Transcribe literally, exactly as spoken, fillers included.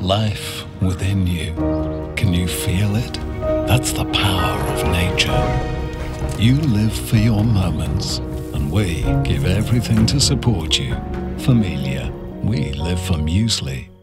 life within you. Can you feel it? That's the power of nature. You live for your moments, and we give everything to support you. Familia, we live for muesli.